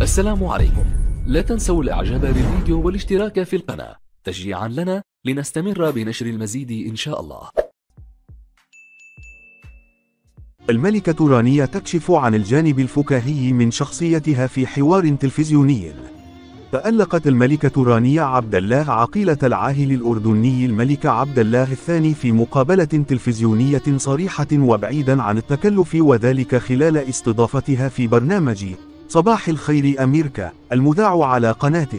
السلام عليكم. لا تنسوا الاعجاب بالفيديو والاشتراك في القناة تشجيعا لنا لنستمر بنشر المزيد إن شاء الله. الملكة رانيا تكشف عن الجانب الفكاهي من شخصيتها في حوار تلفزيوني. تألقت الملكة رانيا عبد الله عقيلة العاهل الأردني الملك عبد الله الثاني في مقابلة تلفزيونية صريحة وبعيدا عن التكلف، وذلك خلال استضافتها في برنامج صباح الخير أميركا المذاع على قناة.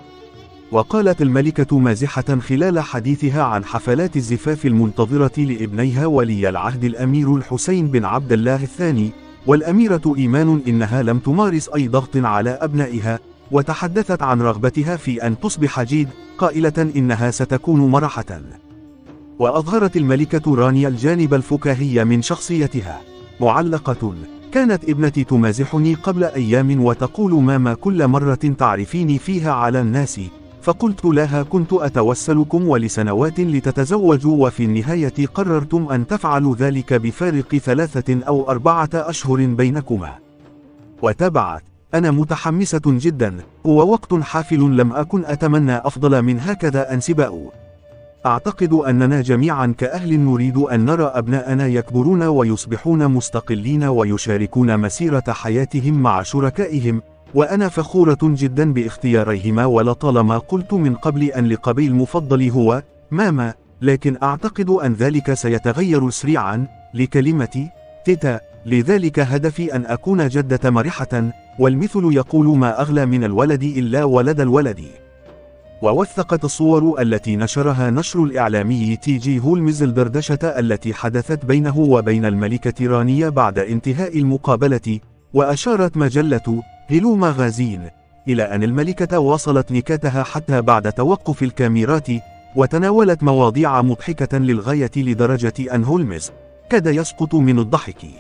وقالت الملكة مازحة خلال حديثها عن حفلات الزفاف المنتظرة لابنيها ولي العهد الأمير الحسين بن عبد الله الثاني والأميرة إيمان إنها لم تمارس أي ضغط على أبنائها، وتحدثت عن رغبتها في أن تصبح جيد قائلة إنها ستكون مرحة. وأظهرت الملكة رانيا الجانب الفكاهي من شخصيتها معلقة: كانت ابنتي تمازحني قبل أيام وتقول ماما كل مرة تعرفيني فيها على الناس، فقلت لها كنت أتوسلكم ولسنوات لتتزوجوا وفي النهاية قررتم أن تفعلوا ذلك بفارق 3 أو 4 أشهر بينكما. وتبعت: أنا متحمسة جدا، هو وقت حافل لم أكن أتمنى أفضل من هكذا أنسباء. أعتقد أننا جميعا كأهل نريد أن نرى أبناءنا يكبرون ويصبحون مستقلين ويشاركون مسيرة حياتهم مع شركائهم، وأنا فخورة جدا باختياريهما، ولطالما قلت من قبل أن لقبي المفضل هو ماما، لكن أعتقد أن ذلك سيتغير سريعا لكلمة تيتا، لذلك هدفي أن أكون جدة مرحة، والمثل يقول ما أغلى من الولد إلا ولد الولد. ووثقت الصور التي نشرها نشر الإعلامي تي جي هولمز الدردشة التي حدثت بينه وبين الملكة رانيا بعد انتهاء المقابلة، وأشارت مجلة هيلو ماغازين إلى أن الملكة واصلت نكاتها حتى بعد توقف الكاميرات، وتناولت مواضيع مضحكة للغاية لدرجة أن هولمز كاد يسقط من الضحك.